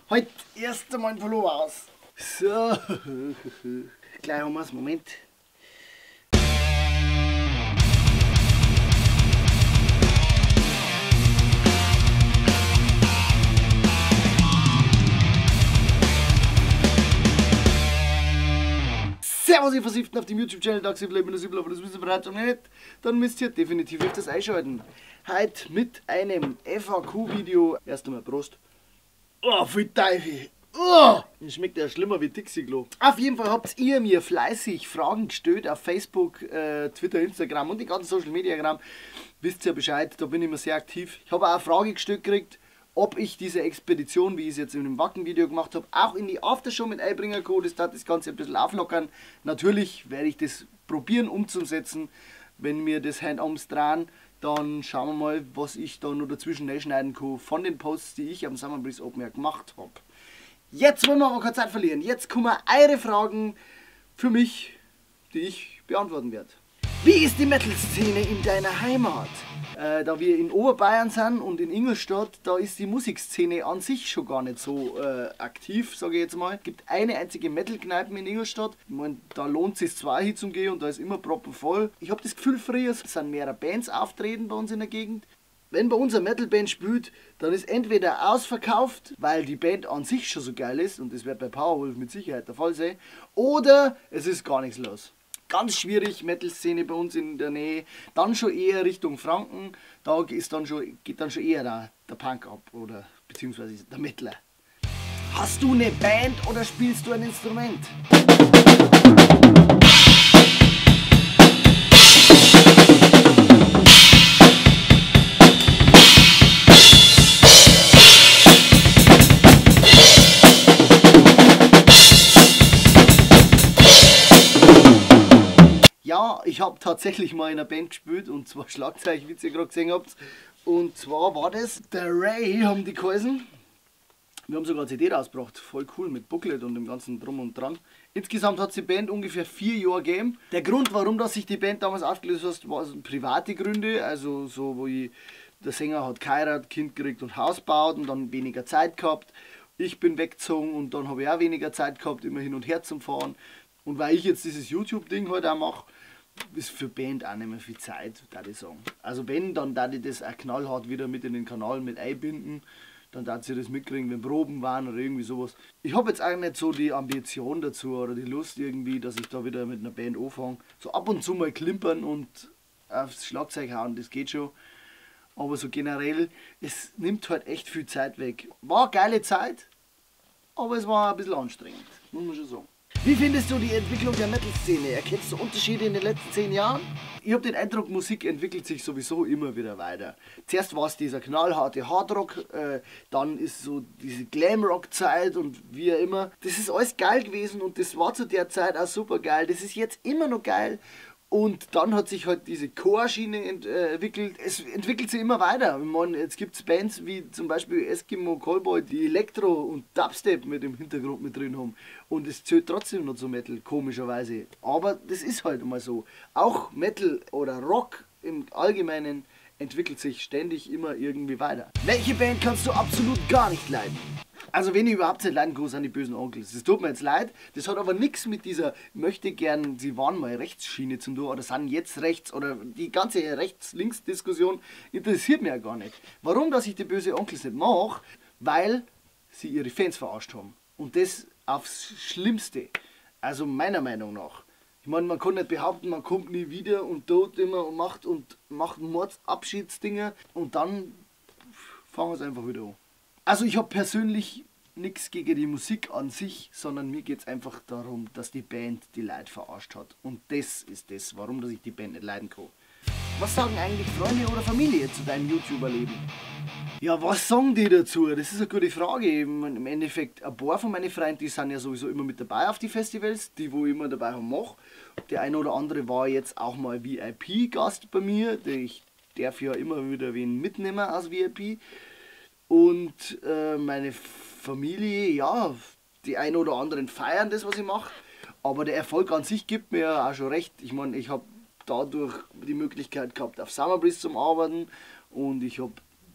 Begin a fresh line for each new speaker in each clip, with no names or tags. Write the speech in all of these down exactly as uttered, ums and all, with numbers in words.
Heute erst einmal ein Pullover aus. So, gleich haben wir es. Moment. Servus, ihr Versifften auf dem YouTube-Channel Taxi Bleiben das Übel, aber das wisst ihr bereits noch nicht. Dann müsst ihr definitiv öfters einschalten. Heute mit einem F A Q-Video. Erst einmal Prost. Oh, viel Teufel. Oh, das schmeckt ja schlimmer wie Dixie-Klo. Auf jeden Fall habt ihr mir fleißig Fragen gestellt auf Facebook, äh, Twitter, Instagram und die ganzen Social Media Gramm. Wisst ihr Bescheid, da bin ich immer sehr aktiv. Ich habe auch eine Frage gestellt gekriegt, ob ich diese Expedition, wie ich es jetzt in dem Wacken-Video gemacht habe, auch in die Aftershow mit einbringen kann. Das hat das Ganze ein bisschen auflockern. Natürlich werde ich das probieren umzusetzen. Wenn wir das Hand-Arms drehen, dann schauen wir mal, was ich da noch dazwischen schneiden kann von den Posts, die ich am Summer Breeze Open Air gemacht habe. Jetzt wollen wir aber keine Zeit verlieren. Jetzt kommen eure Fragen für mich, die ich beantworten werde. Wie ist die Metal-Szene in deiner Heimat? Äh, da wir in Oberbayern sind und in Ingolstadt, da ist die Musikszene an sich schon gar nicht so äh, aktiv, sage ich jetzt mal. Es gibt eine einzige Metal-Kneipe in Ingolstadt. Ich mein, da lohnt es sich zwei hinzugehen und da ist immer proppenvoll. Ich habe das Gefühl, früher sind mehrere Bands auftreten bei uns in der Gegend. Wenn bei uns eine Metal-Band spielt, dann ist entweder ausverkauft, weil die Band an sich schon so geil ist, und das wird bei Powerwolf mit Sicherheit der Fall sein, oder es ist gar nichts los. Ganz schwierig, Metal-Szene bei uns in der Nähe. Dann schon eher Richtung Franken. Da ist dann schon, geht dann schon eher der, der Punk ab oder beziehungsweise der Metaler. Hast du eine Band oder spielst du ein Instrument? Ja, ich habe tatsächlich mal in einer Band gespielt, und zwar Schlagzeug, wie ihr gerade gesehen habt. Und zwar war das der Ray, haben die geheißen. Wir haben sogar eine C D rausgebracht, voll cool, mit Booklet und dem ganzen Drum und Dran. Insgesamt hat es die Band ungefähr vier Jahre gegeben. Der Grund, warum dass sich die Band damals aufgelöst hat, war also private Gründe. Also so, wo ich, der Sänger hat geheiratet, Kind gekriegt und Haus gebaut und dann weniger Zeit gehabt. Ich bin weggezogen und dann habe ich auch weniger Zeit gehabt, immer hin und her zum Fahren. Und weil ich jetzt dieses YouTube-Ding halt auch mache, ist für Band auch nicht mehr viel Zeit, würde ich sagen. Also wenn, dann darf ich das auch knallhart wieder mit in den Kanal mit einbinden. Dann darf sie das mitkriegen, wenn Proben waren oder irgendwie sowas. Ich habe jetzt auch nicht so die Ambition dazu oder die Lust irgendwie, dass ich da wieder mit einer Band anfange. So ab und zu mal klimpern und aufs Schlagzeug hauen, das geht schon. Aber so generell, es nimmt halt echt viel Zeit weg. War eine geile Zeit, aber es war ein bisschen anstrengend, muss man schon sagen. Wie findest du die Entwicklung der Metal-Szene? Erkennst du Unterschiede in den letzten zehn Jahren? Ich habe den Eindruck, Musik entwickelt sich sowieso immer wieder weiter. Zuerst war es dieser knallharte Hardrock, äh, dann ist so diese Glamrock-Zeit und wie auch immer. Das ist alles geil gewesen und das war zu der Zeit auch super geil. Das ist jetzt immer noch geil. Und dann hat sich halt diese Core-Schiene ent äh, entwickelt. Es entwickelt sich immer weiter. Ich meine, jetzt gibt es Bands wie zum Beispiel Eskimo Callboy, die Elektro und Dubstep mit im Hintergrund mit drin haben. Und es zählt trotzdem noch zu Metal, komischerweise. Aber das ist halt immer so. Auch Metal oder Rock im Allgemeinen entwickelt sich ständig immer irgendwie weiter. Welche Band kannst du absolut gar nicht leiden? Also wenn ich überhaupt nicht leiden kann, sind die bösen Onkels. Das tut mir jetzt leid. Das hat aber nichts mit dieser möchte gern, sie waren mal Rechtsschiene zum tun oder sind jetzt rechts oder die ganze Rechts-Links-Diskussion interessiert mich ja gar nicht. Warum, dass ich die böse Onkels nicht mache? Weil sie ihre Fans verarscht haben. Und das aufs Schlimmste. Also meiner Meinung nach. Ich meine, man kann nicht behaupten, man kommt nie wieder und tut immer und macht und macht Mordsabschiedsdinger und dann fangen wir es einfach wieder an. Also ich habe persönlich nichts gegen die Musik an sich, sondern mir geht es einfach darum, dass die Band die Leute verarscht hat. Und das ist das, warum dass ich die Band nicht leiden kann. Was sagen eigentlich Freunde oder Familie zu deinem YouTuber-Leben? Ja, was sagen die dazu? Das ist eine gute Frage. Im Endeffekt, ein paar von meinen Freunden, die sind ja sowieso immer mit dabei auf die Festivals, die wo ich immer dabei mache. Der eine oder andere war jetzt auch mal V I P-Gast bei mir. Ich darf ja immer wieder wen mitnehmen als V I P. Und äh, meine Familie, ja, die einen oder anderen feiern das, was ich mache. Aber der Erfolg an sich gibt mir ja auch schon recht. Ich meine, ich habe dadurch die Möglichkeit gehabt, auf Summer Breeze zu arbeiten. Und ich habe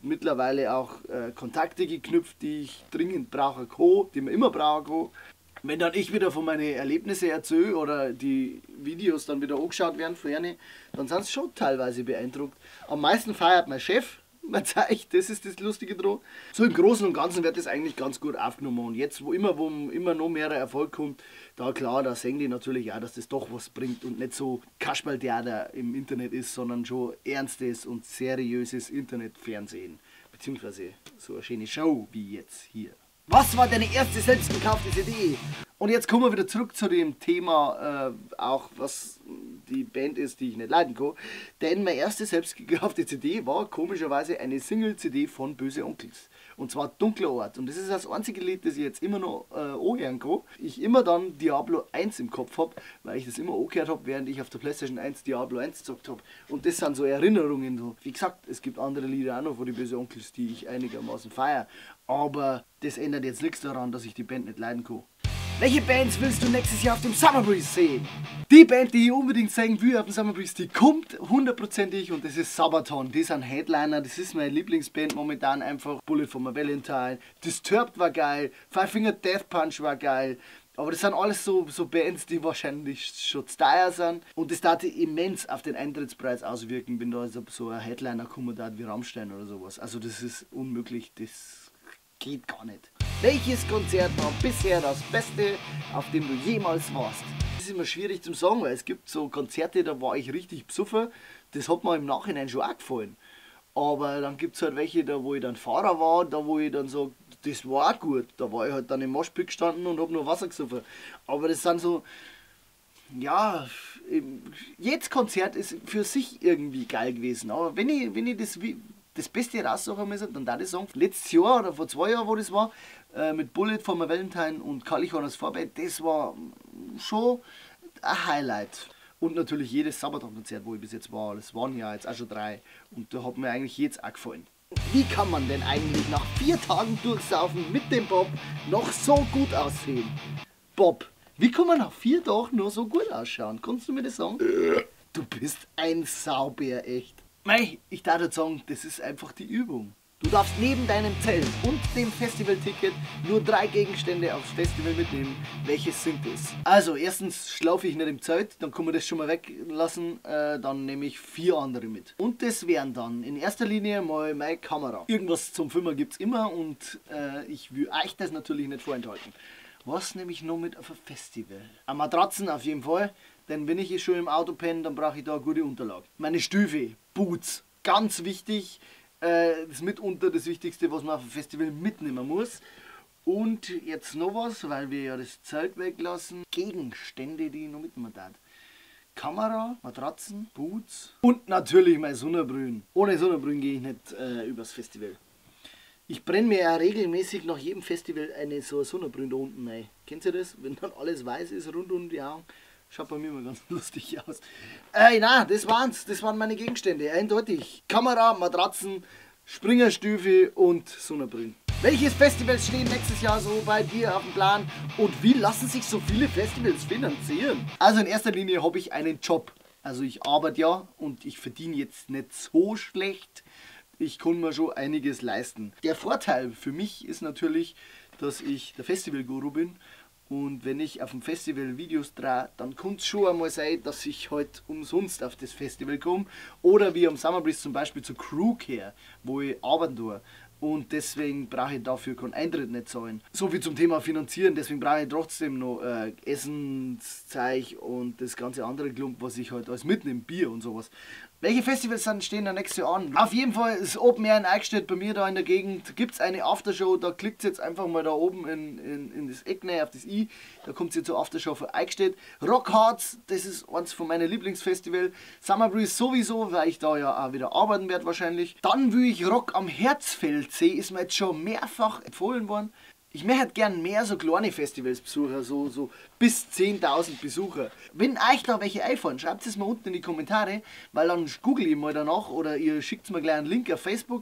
mittlerweile auch äh, Kontakte geknüpft, die ich dringend brauche, co, die man immer brauche. Co. Wenn dann ich wieder von meinen Erlebnissen erzähle oder die Videos dann wieder angeschaut werden vorne, dann sind sie schon teilweise beeindruckt. Am meisten feiert mein Chef. Man zeigt, das ist das Lustige dran. So im Großen und Ganzen wird das eigentlich ganz gut aufgenommen. Und jetzt, wo immer, wo immer noch mehr Erfolg kommt, da klar, da sehen die natürlich auch, dass das doch was bringt und nicht so Kasperltheater im Internet ist, sondern schon ernstes und seriöses Internetfernsehen. Beziehungsweise so eine schöne Show wie jetzt hier. Was war deine erste selbst gekaufte C D? Und jetzt kommen wir wieder zurück zu dem Thema, äh, auch was die Band ist, die ich nicht leiden kann. Denn meine erste selbst gekaufte C D war komischerweise eine Single-C D von Böse Onkelz. Und zwar Dunkler Ort. Und das ist das einzige Lied, das ich jetzt immer noch äh, anhören kann. Ich immer dann Diablo eins im Kopf habe, weil ich das immer angehört habe, während ich auf der PlayStation eins Diablo eins gezockt habe. Und das sind so Erinnerungen. So. Wie gesagt, es gibt andere Lieder auch noch von den Böse Onkelz, die ich einigermaßen feiere. Aber das ändert jetzt nichts daran, dass ich die Band nicht leiden kann. Welche Bands willst du nächstes Jahr auf dem Summer Breeze sehen? Die Band, die ich unbedingt sehen will auf dem Summer Breeze, die kommt hundertprozentig und das ist Sabaton. Die sind Headliner, das ist meine Lieblingsband momentan einfach. Bullet for my Valentine, Disturbed war geil, Five Finger Death Punch war geil. Aber das sind alles so, so Bands, die wahrscheinlich schon zu teuer sind. Und das darf immens auf den Eintrittspreis auswirken, wenn da so ein Headliner kommt wie Rammstein oder sowas. Also das ist unmöglich, das geht gar nicht. Welches Konzert war bisher das Beste, auf dem du jemals warst? Das ist immer schwierig zu sagen, weil es gibt so Konzerte, da war ich richtig besoffen. Das hat mir im Nachhinein schon auch gefallen. Aber dann gibt es halt welche, da wo ich dann Fahrer war, da wo ich dann sage, das war auch gut. Da war ich halt dann im Moshpit gestanden und habe nur Wasser gesoffen. Aber das sind so, ja, jedes Konzert ist für sich irgendwie geil gewesen. Aber wenn ich, wenn ich das... das Beste raussuchen müssen, dann darf ich sagen, letztes Jahr oder vor zwei Jahren, wo das war, äh, mit Bullet for my Valentine und California als Vorband, das war schon ein Highlight. Und natürlich jedes Sabaton-Konzert, wo ich bis jetzt war, das waren ja jetzt auch schon drei. Und da hat mir eigentlich jetzt auch gefallen. Wie kann man denn eigentlich nach vier Tagen Durchsaufen mit dem Bob noch so gut aussehen? Bob, wie kann man nach vier Tagen nur so gut ausschauen? Kannst du mir das sagen? Du bist ein Saubär, echt. Mei, ich darf jetzt sagen, das ist einfach die Übung. Du darfst neben deinem Zelt und dem Festivalticket nur drei Gegenstände aufs Festival mitnehmen. Welches sind es? Also, erstens schlafe ich nicht im Zelt, dann kann man das schon mal weglassen. Äh, dann nehme ich vier andere mit. Und das wären dann in erster Linie mal meine Kamera. Irgendwas zum Filmen gibt es immer und äh, ich will euch das natürlich nicht vorenthalten. Was nehme ich noch mit auf ein Festival? Eine Matratzen auf jeden Fall. Denn wenn ich schon im Auto penne, dann brauche ich da eine gute Unterlage. Meine Stiefel, Boots, ganz wichtig. Äh, das ist mitunter das Wichtigste, was man auf dem Festival mitnehmen muss. Und jetzt noch was, weil wir ja das Zelt weglassen. Gegenstände, die ich noch mitnehmen darf. Kamera, Matratzen, Boots und natürlich mein Sonnenbrühen. Ohne Sonnenbrühen gehe ich nicht äh, übers Festival. Ich brenne mir ja regelmäßig nach jedem Festival eine so eine Sonnenbrühe da unten rein. Kennt ihr das? Wenn dann alles weiß ist rund um die Augen. Schaut bei mir immer ganz lustig aus. Ey, na, das waren's. Das waren meine Gegenstände. Eindeutig. Kamera, Matratzen, Springerstiefel und Sonnenbrillen. Welches Festivals stehen nächstes Jahr so bei dir auf dem Plan? Und wie lassen sich so viele Festivals finanzieren? Also in erster Linie habe ich einen Job. Also ich arbeite ja und ich verdiene jetzt nicht so schlecht. Ich kann mir schon einiges leisten. Der Vorteil für mich ist natürlich, dass ich der Festivalguru bin. Und wenn ich auf dem Festival Videos drehe, dann kann es schon einmal sein, dass ich halt umsonst auf das Festival komme. Oder wie am Summer Breeze zum Beispiel zur Crew Care, wo ich arbeiten tue. Und deswegen brauche ich dafür keinen Eintritt nicht zahlen. So viel zum Thema Finanzieren, deswegen brauche ich trotzdem noch äh, Essenszeug und das ganze andere Klump, was ich halt alles mitnehme, Bier und sowas. Welche Festivals dann stehen da nächstes Jahr an? Auf jeden Fall ist Open Air in Eichstätt bei mir da in der Gegend. Gibt es eine Aftershow, da klickt jetzt einfach mal da oben in, in, in das Eck auf das i. Da kommt jetzt zur Aftershow für Eichstätt. Rock Hearts, das ist eins von meinen Lieblingsfestivals. Summer Breeze sowieso, weil ich da ja auch wieder arbeiten werde wahrscheinlich. Dann will ich Rock am Herzfeldsee, ist mir jetzt schon mehrfach empfohlen worden. Ich möchte halt gern mehr so kleine Festivals besuchen, so, so bis zehntausend Besucher. Wenn euch da welche einfallen, schreibt es mal unten in die Kommentare, weil dann google ich mal danach oder ihr schickt mir gleich einen Link auf Facebook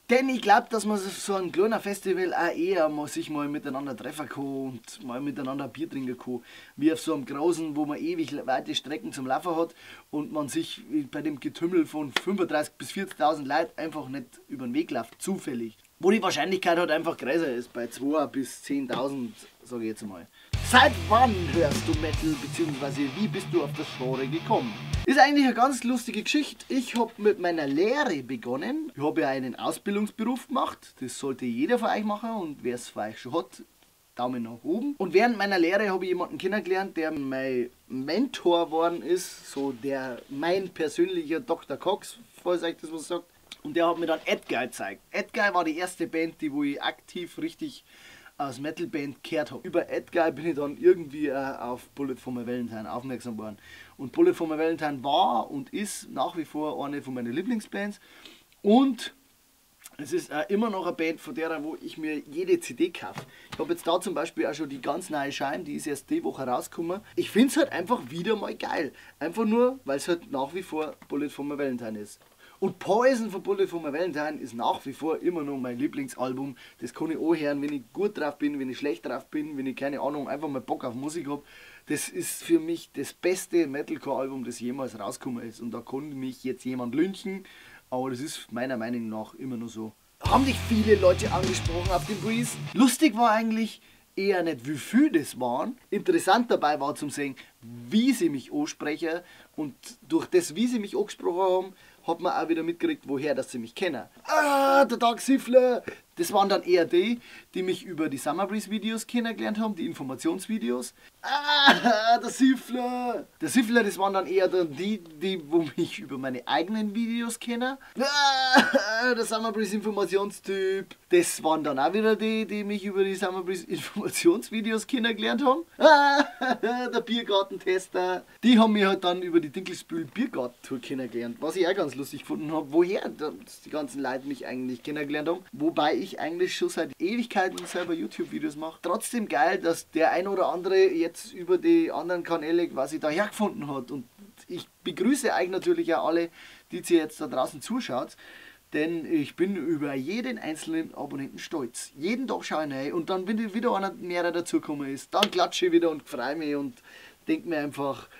Denn ich glaube, dass man so ein kleiner Festival auch eher mal sich mal miteinander treffen kann und mal miteinander ein Bier trinken kann. Wie auf so einem großen, wo man ewig weite Strecken zum Laufen hat und man sich bei dem Getümmel von fünfunddreißigtausend bis vierzigtausend Leuten einfach nicht über den Weg läuft, zufällig. Wo die Wahrscheinlichkeit halt einfach größer ist, bei zweitausend bis zehntausend, sage ich jetzt mal. Seit wann hörst du Metal, beziehungsweise wie bist du auf das Genre gekommen? Ist eigentlich eine ganz lustige Geschichte. Ich habe mit meiner Lehre begonnen. Ich habe ja einen Ausbildungsberuf gemacht. Das sollte jeder von euch machen und wer es von euch schon hat, Daumen nach oben. Und während meiner Lehre habe ich jemanden kennengelernt, der mein Mentor geworden ist. So der, mein persönlicher Doktor Cox, falls euch das was sagt. Und der hat mir dann Edguy gezeigt. Edguy war die erste Band, die wo ich aktiv richtig als Metalband gehört habe. Über Edguy bin ich dann irgendwie äh, auf Bullet for My Valentine aufmerksam geworden. Und Bullet for My Valentine war und ist nach wie vor eine von meinen Lieblingsbands. Und es ist äh, immer noch eine Band, von der wo ich mir jede C D kaufe. Ich habe jetzt da zum Beispiel auch schon die ganz neue Scheibe, die ist erst die Woche rausgekommen. Ich finde es halt einfach wieder mal geil. Einfach nur, weil es halt nach wie vor Bullet for My Valentine ist. Und Poison von Bullet for My Valentine ist nach wie vor immer noch mein Lieblingsalbum. Das kann ich auch hören, wenn ich gut drauf bin, wenn ich schlecht drauf bin, wenn ich keine Ahnung, einfach mal Bock auf Musik habe. Das ist für mich das beste Metalcore-Album, das jemals rausgekommen ist. Und da kann mich jetzt jemand lynchen, aber das ist meiner Meinung nach immer noch so. Haben dich viele Leute angesprochen auf den Breeze? Lustig war eigentlich eher nicht, wie viel das waren. Interessant dabei war zum sehen, wie sie mich ansprechen. Und durch das, wie sie mich angesprochen haben, hat man auch wieder mitgekriegt, woher dass sie mich kennen. Ah, der Dark Siffler! Das waren dann eher die, die mich über die Summer Breeze Videos kennengelernt haben, die Informationsvideos. Ah, der Siffler! Der Siffler, das waren dann eher dann die, die wo mich über meine eigenen Videos kennen. Ah, der Summer Breeze Informationstyp. Das waren dann auch wieder die, die mich über die Summer Breeze Informationsvideos kennengelernt haben. Ah, der Biergartentester. Die haben mich halt dann über die Dinkelsbühl Biergartentour kennengelernt, was ich auch ganz lustig gefunden habe, woher die ganzen Leute mich eigentlich kennengelernt haben. Wobei ich eigentlich schon seit Ewigkeiten selber YouTube-Videos mache. Trotzdem geil, dass der ein oder andere jetzt über die anderen Kanäle quasi daher gefunden hat. Und ich begrüße euch natürlich auch alle, die ihr jetzt da draußen zuschaut. Denn ich bin über jeden einzelnen Abonnenten stolz. Jeden Tag schaue ich rein und dann, wenn wieder einer mehr dazugekommen ist, dann klatsche ich wieder und freue mich und denke mir einfach,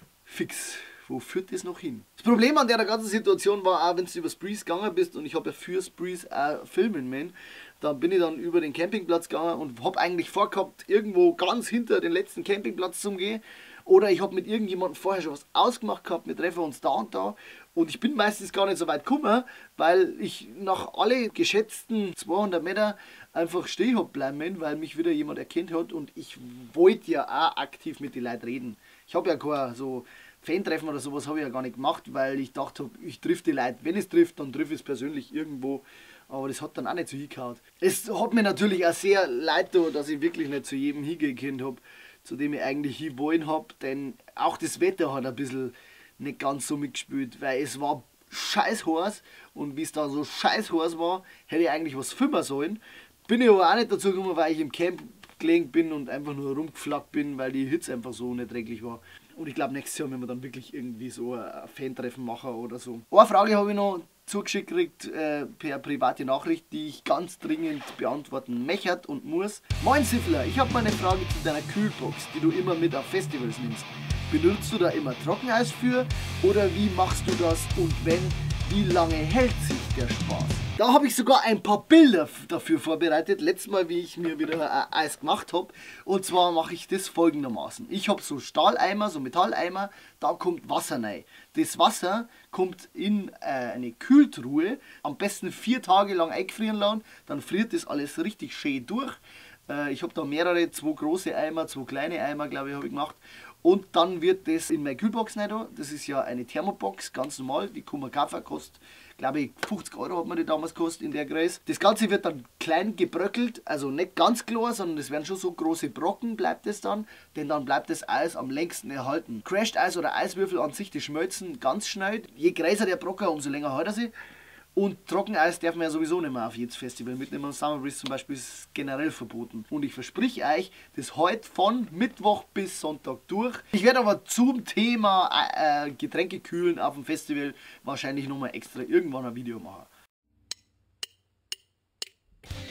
fix, wo führt das noch hin? Das Problem an der ganzen Situation war auch, wenn du über Breeze gegangen bist und ich habe ja für Breeze auch filmen müssen, dann bin ich dann über den Campingplatz gegangen und habe eigentlich vorgehabt, irgendwo ganz hinter den letzten Campingplatz zu gehen. Oder ich habe mit irgendjemandem vorher schon was ausgemacht gehabt, wir treffen uns da und da. Und ich bin meistens gar nicht so weit gekommen, weil ich nach alle geschätzten zweihundert Meter einfach stehen habe bleiben, weil mich wieder jemand erkannt hat. Und ich wollte ja auch aktiv mit den Leuten reden. Ich habe ja kein so Fan-Treffen oder sowas habe ich ja gar nicht gemacht, weil ich dachte, ich triff die Leute. Wenn es trifft, dann triff ich es persönlich irgendwo. Aber das hat dann auch nicht so hingehauen. Es hat mir natürlich auch sehr leid getan, dass ich wirklich nicht zu jedem hingehen habe, zu dem ich eigentlich hinwollen habe. Denn auch das Wetter hat ein bisschen nicht ganz so mitgespielt, weil es war scheiß heiß und wie es da so scheiß heiß war, hätte ich eigentlich was filmen sollen. Bin ich aber auch nicht dazu gekommen, weil ich im Camp gelegen bin und einfach nur rumgeflackt bin, weil die Hitze einfach so unerträglich war. Und ich glaube, nächstes Jahr werden wir dann wirklich irgendwie so ein Fan-Treffen machen oder so. Eine Frage habe ich noch zugeschickt gekriegt äh, per private Nachricht, die ich ganz dringend beantworten möchte und muss. Moin Siffler, ich habe mal eine Frage zu deiner Kühlbox, die du immer mit auf Festivals nimmst. Benutzt du da immer Trockeneis für oder wie machst du das und wenn, wie lange hält sich der Spaß? Da habe ich sogar ein paar Bilder dafür vorbereitet, letztes Mal, wie ich mir wieder Eis gemacht habe. Und zwar mache ich das folgendermaßen. Ich habe so Stahleimer, so Metalleimer, da kommt Wasser rein. Das Wasser kommt in äh, eine Kühltruhe, am besten vier Tage lang eingefrieren lassen, dann friert das alles richtig schön durch. Äh, ich habe da mehrere, zwei große Eimer, zwei kleine Eimer, glaube ich, habe ich gemacht. Und dann wird das in meine Kühlbox rein. Das ist ja eine Thermobox, ganz normal, die kann man kaufen, kostet, glaube ich, fünfzig Euro hat man die damals gekostet in der Größe. Das Ganze wird dann klein gebröckelt, also nicht ganz klar, sondern es werden schon so große Brocken, bleibt es dann, denn dann bleibt das Eis am längsten erhalten. Crashed Eis oder Eiswürfel an sich, die schmelzen ganz schnell. Je größer der Brocken, umso länger hält er sich. Und Trockeneis darf man ja sowieso nicht mehr auf jedes Festival mitnehmen. Summer Breeze zum Beispiel ist generell verboten. Und ich verspreche euch, das heute von Mittwoch bis Sonntag durch. Ich werde aber zum Thema äh, Getränke kühlen auf dem Festival wahrscheinlich nochmal extra irgendwann ein Video machen.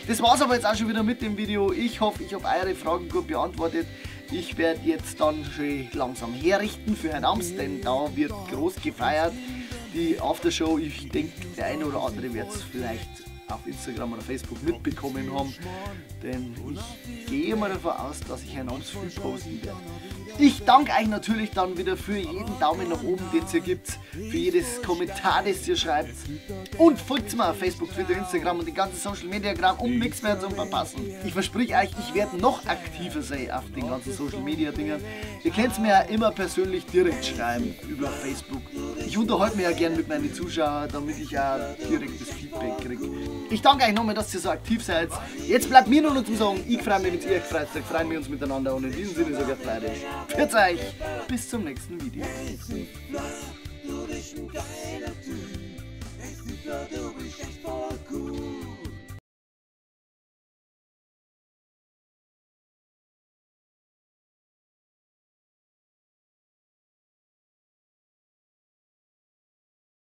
Das war's aber jetzt auch schon wieder mit dem Video. Ich hoffe, ich habe eure Fragen gut beantwortet. Ich werde jetzt dann schon langsam herrichten für Herrn Amst, denn da wird groß gefeiert. Die Aftershow, ich denke, der eine oder andere wird es vielleicht auf Instagram oder Facebook mitbekommen haben, denn ich gehe mal davon aus, dass ich Herrn Amst viel posten werde. Ich danke euch natürlich dann wieder für jeden Daumen nach oben, den es hier gibt, für jedes Kommentar, das ihr schreibt, und folgt mir auf Facebook, Twitter, Instagram und die ganzen Social Media Gramm, um nichts mehr zu verpassen. Ich verspreche euch, ich werde noch aktiver sein auf den ganzen Social Media Dingen. Ihr könnt es mir ja immer persönlich direkt schreiben über Facebook. Ich unterhalte mich ja gern mit meinen Zuschauern, damit ich ja direktes Feedback kriege. Ich danke euch nochmal, dass ihr so aktiv seid. Jetzt bleibt mir nur noch zu sagen, ich freue mich, wenn ihr euch freut, freuen wir uns miteinander, und in diesem Sinne sage ich Freude. Pfiat euch, bis zum nächsten Video.